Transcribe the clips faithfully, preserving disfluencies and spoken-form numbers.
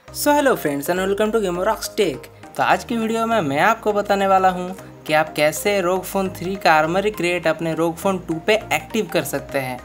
So hello friends and welcome to gamerocks tech. तो आज की वीडियो में मैं आपको बताने वाला हूं कि आप कैसे रोग फोन थ्री का आर्मरी क्रेट अपने रोग फोन टू पे एक्टिव कर सकते हैं,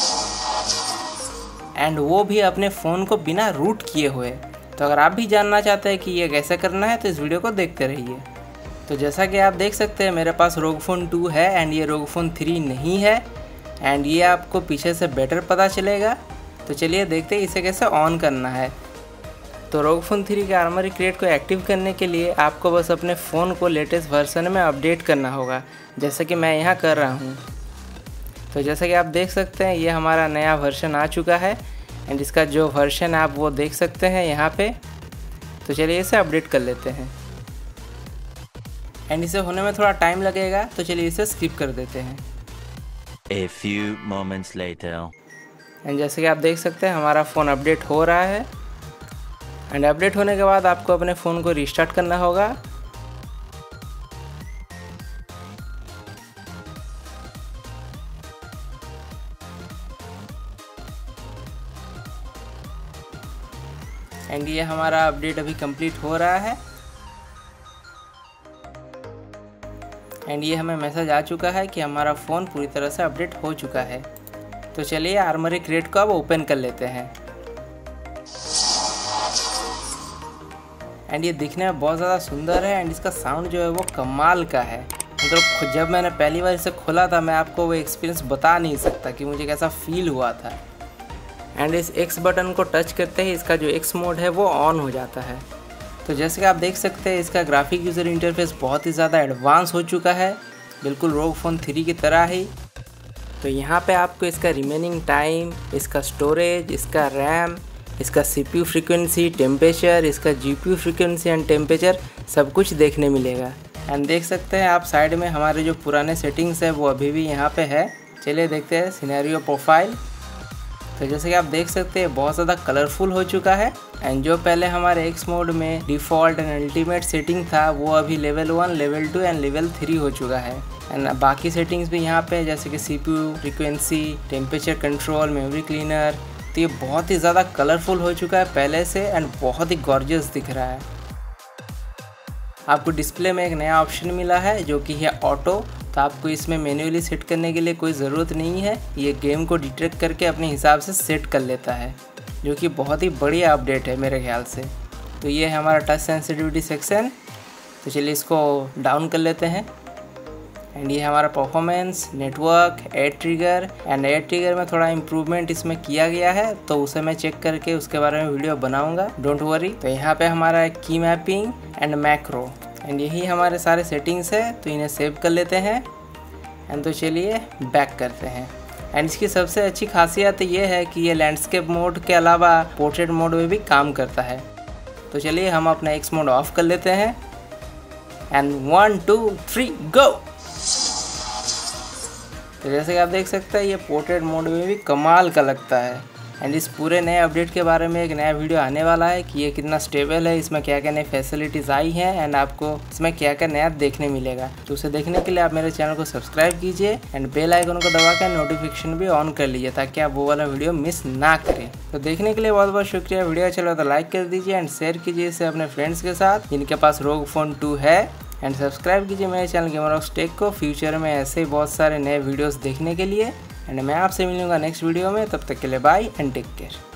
एंड वो भी अपने फ़ोन को बिना रूट किए हुए। तो अगर आप भी जानना चाहते हैं कि ये कैसे करना है तो इस वीडियो को देखते रहिए। तो जैसा कि आप देख सकते हैं मेरे पास रोग फोन टू है एंड ये रोग फोन थ्री नहीं है, एंड ये आपको पीछे से बेटर पता चलेगा। तो चलिए देखते हैं इसे कैसे ऑन करना है। तो रोग फोन थ्री के आर्मरी क्रेट को एक्टिव करने के लिए आपको बस अपने फ़ोन को लेटेस्ट वर्जन में अपडेट करना होगा, जैसे कि मैं यहाँ कर रहा हूँ। तो जैसा कि आप देख सकते हैं ये हमारा नया वर्जन आ चुका है, एंड इसका जो वर्जन आप वो देख सकते हैं यहाँ पे। तो चलिए इसे अपडेट कर लेते हैं, एंड इसे होने में थोड़ा टाइम लगेगा, तो चलिए इसे स्किप कर देते हैं। A few moments later. And जैसे कि आप देख सकते हैं हमारा फ़ोन अपडेट हो रहा है, एंड अपडेट होने के बाद आपको अपने फ़ोन को रिस्टार्ट करना होगा। एंड ये हमारा अपडेट अभी कंप्लीट हो रहा है, एंड ये हमें मैसेज आ चुका है कि हमारा फ़ोन पूरी तरह से अपडेट हो चुका है। तो चलिए आर्मरी क्रेट को अब ओपन कर लेते हैं। एंड ये दिखने में बहुत ज़्यादा सुंदर है, एंड इसका साउंड जो है वो कमाल का है। मतलब जब मैंने पहली बार इसे खोला था मैं आपको वो एक्सपीरियंस बता नहीं सकता कि मुझे कैसा फील हुआ था। एंड इस एक्स बटन को टच करते ही इसका जो एक्स मोड है वो ऑन हो जाता है। तो जैसे कि आप देख सकते हैं इसका ग्राफिक यूज़र इंटरफेस बहुत ही ज़्यादा एडवांस हो चुका है, बिल्कुल रोग फोन थ्री की तरह ही। तो यहाँ पे आपको इसका रिमेनिंग टाइम, इसका स्टोरेज, इसका रैम, इसका सीपीयू फ्रीक्वेंसी, टेम्परेचर, इसका जीपीयू फ्रीक्वेंसी एंड टेम्परेचर सब कुछ देखने मिलेगा। एंड देख सकते हैं आप साइड में हमारे जो पुराने सेटिंग्स है वो अभी भी यहाँ पे है। चलिए देखते हैं सिनेरियो प्रोफाइल। तो जैसे कि आप देख सकते हैं बहुत ज़्यादा कलरफुल हो चुका है, एंड जो पहले हमारे एक्स मोड में डिफ़ॉल्ट एंड अल्टीमेट सेटिंग था वो अभी level one, level two and level three हो चुका है। एंड बाकी सेटिंग्स भी यहाँ पे जैसे कि CPU frequency, temperature control, memory cleaner, तो ये बहुत ही ज़्यादा कलरफुल हो चुका है पहले से, एंड बहुत ही गॉर्जियस दिख रहा है। आपको डिस्प्ले में एक नया ऑप्शन मिला है जो कि है ऑटो। तो आपको इसमें मैन्युअली सेट करने के लिए कोई ज़रूरत नहीं है, ये गेम को डिटेक्ट करके अपने हिसाब से सेट कर लेता है, जो कि बहुत ही बढ़िया अपडेट है मेरे ख्याल से। तो ये है हमारा टच सेंसिटिविटी सेक्शन। तो चलिए इसको डाउन कर लेते हैं, एंड ये हमारा performance, network, air trigger, and air trigger में थोड़ा इम्प्रूवमेंट इसमें किया गया है, तो उसे मैं चेक करके उसके बारे में वीडियो बनाऊंगा, डोंट वरी। तो यहाँ पे हमारा की मैपिंग एंड मैक्रो, एंड यही हमारे सारे सेटिंग्स है। तो इन्हें सेव कर लेते हैं, एंड तो चलिए बैक करते हैं। एंड इसकी सबसे अच्छी खासियत ये है कि ये लैंडस्केप मोड के अलावा पोर्ट्रेट मोड में भी काम करता है। तो चलिए हम अपना एक्स मोड ऑफ कर लेते हैं, and one two three go. तो जैसे कि आप देख सकते हैं ये पोर्ट्रेट मोड में भी कमाल का लगता है। एंड इस पूरे नए अपडेट के बारे में एक नया वीडियो आने वाला है कि ये कितना स्टेबल है, इसमें क्या क्या नई फैसिलिटीज़ आई हैं, एंड आपको इसमें क्या क्या नया देखने मिलेगा। तो उसे देखने के लिए आप मेरे चैनल को सब्सक्राइब कीजिए, एंड बेल आइकन को दबा कर नोटिफिकेशन भी ऑन कर लीजिए ताकि आप वो वाला वीडियो मिस ना करें। तो देखने के लिए बहुत बहुत शुक्रिया। वीडियो अच्छा लगा तो लाइक कर दीजिए, एंड शेयर कीजिए इसे अपने फ्रेंड्स के साथ जिनके पास रोग फोन टू है, एंड सब्सक्राइब कीजिए मेरे चैनल गेमरॉक्स टेक को फ्यूचर में ऐसे ही बहुत सारे नए वीडियोस देखने के लिए। एंड मैं आपसे मिलूंगा नेक्स्ट वीडियो में, तब तक के लिए बाय एंड टेक केयर।